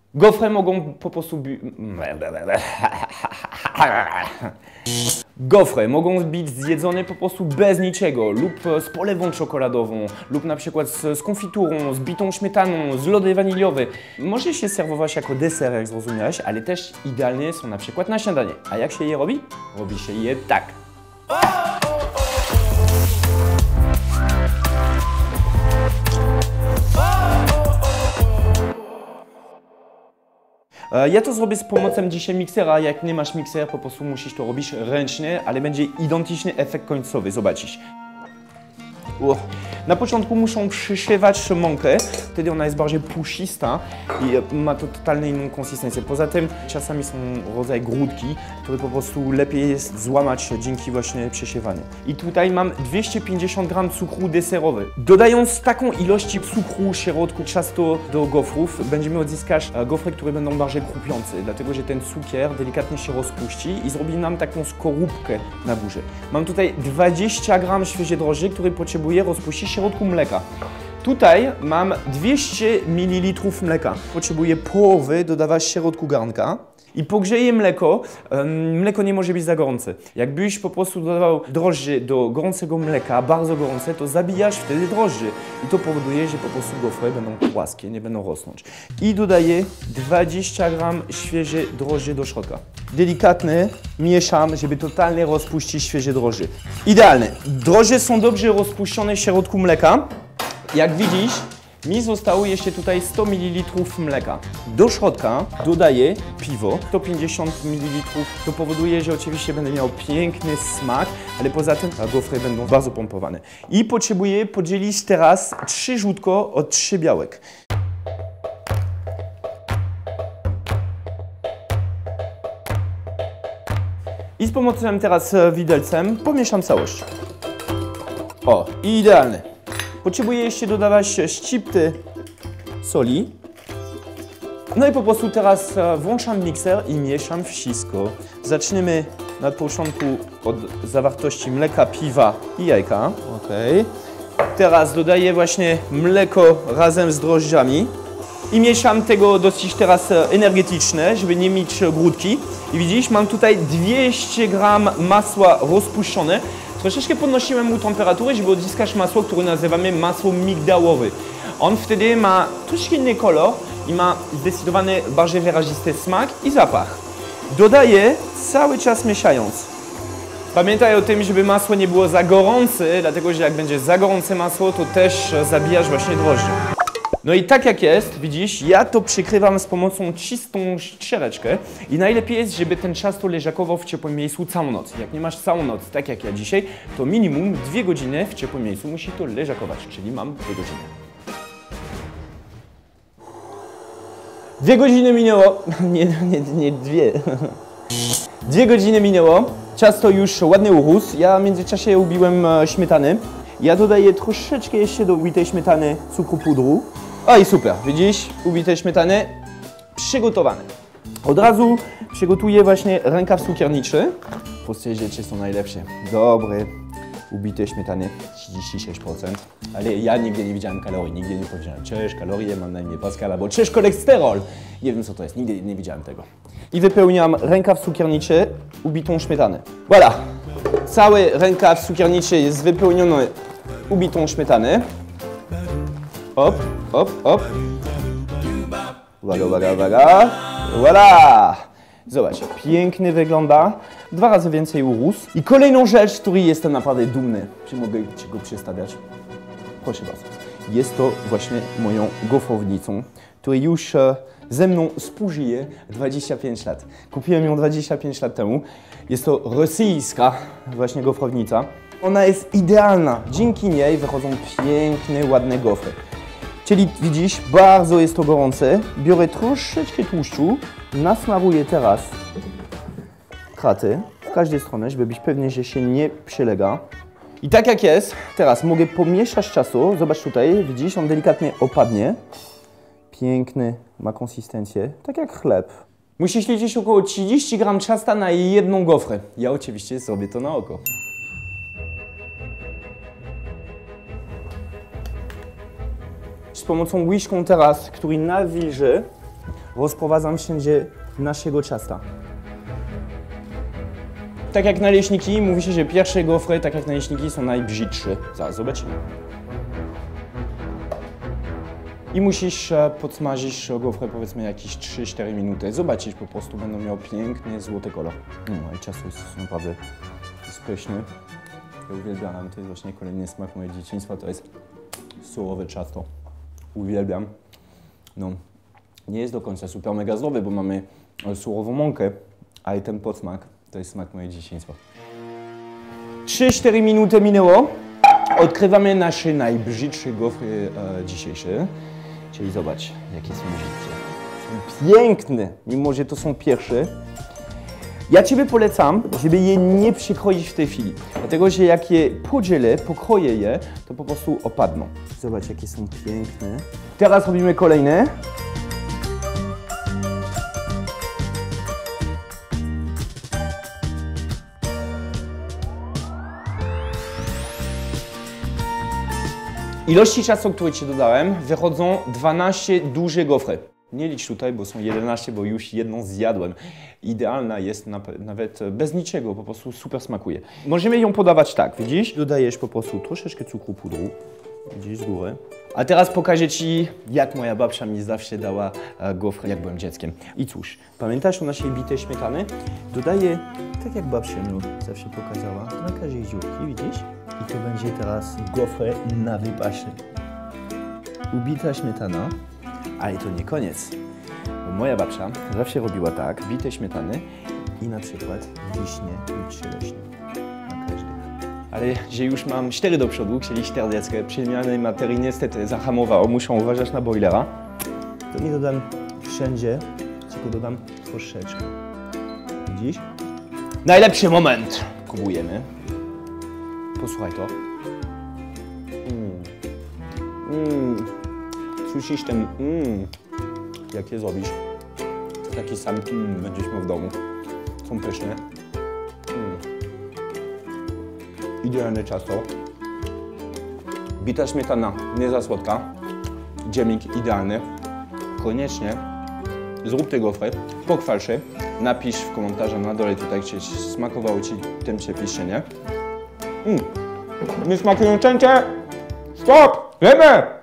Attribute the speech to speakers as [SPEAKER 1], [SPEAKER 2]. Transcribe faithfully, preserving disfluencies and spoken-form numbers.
[SPEAKER 1] Gofry mogą po prostu być... Gofry mogą być zjedzone po prostu bez niczego lub z polewą czekoladową lub na przykład z, z konfiturą, z bitą śmietaną, z lody waniliowe. Może się serwować jako deser, jak zrozumiałeś, ale też idealne są na przykład na śniadanie. A jak się je robi? Robi się je tak. Ja to zrobię z pomocą dzisiaj miksera. Jak nie masz miksera, po prostu musisz to robić ręcznie, ale będzie identyczny efekt końcowy. Zobaczysz. Uch. Na początku muszą przyszywać mąkę, wtedy ona jest bardziej pusista i ma to totalnie inną konsystencję. Poza tym czasami są rodzaje grudki, które po prostu lepiej jest złamać dzięki właśnie przesiewaniu. I tutaj mam dwieście pięćdziesiąt gramów cukru deserowy. Dodając taką ilość cukru w środku ciasto do gofrów, będziemy odzyskać gofry, które będą bardziej chrupiące, dlatego że ten cukier delikatnie się rozpuści i zrobi nam taką skorupkę na górze. Mam tutaj dwadzieścia gramów świeże drożdży, które potrzebuję rozpuścić w środku mleka. Tutaj mam dwieście mililitrów mleka. Potrzebuję połowy dodawać w środku garnka i pogrzeję mleko. Mleko nie może być za gorące. Jakbyś po prostu dodawał drożdże do gorącego mleka, bardzo gorące, to zabijasz wtedy drożdże. I to powoduje, że po prostu gofry będą płaskie, nie będą rosnąć. I dodaję dwadzieścia gramów świeże drożdże do środka. Delikatnie mieszam, żeby totalnie rozpuścić świeże drożdże. Idealne. Drożdże są dobrze rozpuszczone w środku mleka. Jak widzisz, mi zostało jeszcze tutaj sto mililitrów mleka. Do środka dodaję piwo, sto pięćdziesiąt mililitrów. To powoduje, że oczywiście będę miał piękny smak, ale poza tym gofry będą bardzo pompowane. I potrzebuję podzielić teraz trzy żółtko od trzy białek. I z pomocą teraz widelcem pomieszam całość. O, idealne. Potrzebuję jeszcze dodawać szczypty soli. No i po prostu teraz włączam mikser i mieszam wszystko. Zaczniemy na początku od zawartości mleka, piwa i jajka. Okay. Teraz dodaję właśnie mleko razem z drożdżami. I mieszam tego dosyć teraz energetyczne, żeby nie mieć grudki. I widzisz, mam tutaj dwieście gramów masła rozpuszczone. Troszeczkę podnosiłem mu temperaturę, żeby odzyskać masło, które nazywamy masło migdałowe. On wtedy ma troszkę inny kolor i ma zdecydowany bardziej wyrazisty smak i zapach. Dodaję cały czas mieszając. Pamiętaj o tym, żeby masło nie było za gorące, dlatego że jak będzie za gorące masło, to też zabijasz właśnie drożdże. No i tak jak jest, widzisz, ja to przykrywam z pomocą czystą ściereczkę i najlepiej jest, żeby ten ciasto leżakował w ciepłym miejscu całą noc. Jak nie masz całą noc, tak jak ja dzisiaj, to minimum dwie godziny w ciepłym miejscu musi to leżakować, czyli mam dwie godziny. Dwie godziny minęło, nie, nie, nie dwie. Dwie godziny minęło, ciasto już ładnie urósł, ja w międzyczasie ubiłem śmietany. Ja dodaję troszeczkę jeszcze do ubitej śmietany cukru pudru. O i super, widzisz, ubite śmietany przygotowane. Od razu przygotuję właśnie rękaw cukierniczy. Proste rzeczy są najlepsze. Dobre, ubite śmietany trzydzieści sześć procent. Ale ja nigdy nie widziałem kalorii, nigdy nie powiedziałem cześć kalorie, mam na imię Pascal, albo cześć cholesterol. Nie wiem co to jest, nigdy nie widziałem tego. I wypełniam rękaw cukierniczy ubitą śmietanę. Voilà, cały rękaw cukierniczy jest wypełniony ubitą śmietanę. Hop, hop, hop. Uwaga, uwaga, uwaga. Voilà! Zobacz, piękny wygląda. Dwa razy więcej urósł. I kolejną rzecz, z której jestem naprawdę dumny, czy mogę Ci go przedstawiać? Proszę bardzo. Jest to właśnie moją gofrownicą, która już ze mną współżyje dwadzieścia pięć lat. Kupiłem ją dwadzieścia pięć lat temu. Jest to rosyjska właśnie gofrownica. Ona jest idealna. Dzięki niej wychodzą piękne, ładne gofry. Czyli widzisz, bardzo jest to gorące. Biorę troszeczkę tłuszczu, nasmaruję teraz kraty w każdej stronie, żeby być pewny, że się nie przylega. I tak jak jest, teraz mogę pomieszać ciasto. Zobacz tutaj, widzisz, on delikatnie opadnie. Piękny, ma konsystencję, tak jak chleb. Musisz liczyć około trzydzieści gramów ciasta na jedną gofrę. Ja oczywiście zrobię to na oko. Z pomocą łyżką teraz, który nawilży, rozprowadzam wszędzie naszego ciasta. Tak jak naleśniki, mówi się, że pierwsze gofry, tak jak naleśniki, są najbrzydsze. Zaraz zobaczymy. I musisz podsmażyć gofry powiedzmy jakieś trzy cztery minuty. Zobaczysz, po prostu będą miały piękny, złoty kolor. No i ciasto jest naprawdę pyszne. Ja uwielbiam, to jest właśnie kolejny smak mojego dzieciństwa, to jest surowe ciasto. Uwielbiam. No, nie jest do końca super mega zdrowy, bo mamy surową mąkę, ale ten podsmak to jest smak mojego dzieciństwa. trzy cztery minuty minęło. Odkrywamy nasze najbrzydsze gofry e, dzisiejsze. Czyli zobacz, jakie są brzydkie. Są piękne, mimo że to są pierwsze. Ja Ciebie polecam, żeby je nie przykroić w tej chwili. Dlatego, że jak je podzielę, pokroję je, to po prostu opadną. Zobacz, jakie są piękne. Teraz robimy kolejne. Ilości czasu, które Ci dodałem, wychodzą dwanaście duże gofry. Nie licz tutaj, bo są jedenaście, bo już jedną zjadłem. Idealna jest nawet bez niczego, po prostu super smakuje. Możemy ją podawać tak, widzisz? Dodajesz po prostu troszeczkę cukru pudru, widzisz, z góry. A teraz pokażę Ci, jak moja babcia mi zawsze dała gofry, jak byłem dzieckiem. I cóż, pamiętasz o naszej bitej śmietany? Dodaję, tak jak babcia mi zawsze pokazała, na każdej dziurki, widzisz? I to będzie teraz gofry na wypasie. Ubita śmietana. Ale to nie koniec, bo moja babcia zawsze robiła tak, bite śmietany i na przykład wiśnie lub czereśnie na każdy. Ale że już mam cztery do przodu, czyli czterdziestkę, przemiany materii niestety zahamowało, muszę uważać na boilera. To nie dodam wszędzie, tylko dodam troszeczkę. Widzisz? Najlepszy moment! Próbujemy. Posłuchaj to. Mm. Mm. Słyszysz ten mmm, jak je zrobisz, to taki sam mmm będziesz miał w domu. Są pyszne. Mm. Idealne ciasto. Bita śmietana, nie za słodka. Dżemik idealny. Koniecznie zrób te gofry, pochwal się, napisz w komentarzach na dole tutaj, czy smakowało Ci ten przepis, czy nie. Mm. Nie smakują cięcie? Stop! Wiemy!